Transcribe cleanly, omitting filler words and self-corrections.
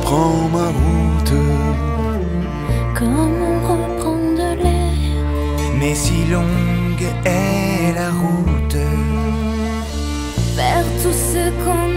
reprends ma route. Comme on reprend de l'air. Mais si longue est la route Vers tout ce qu'on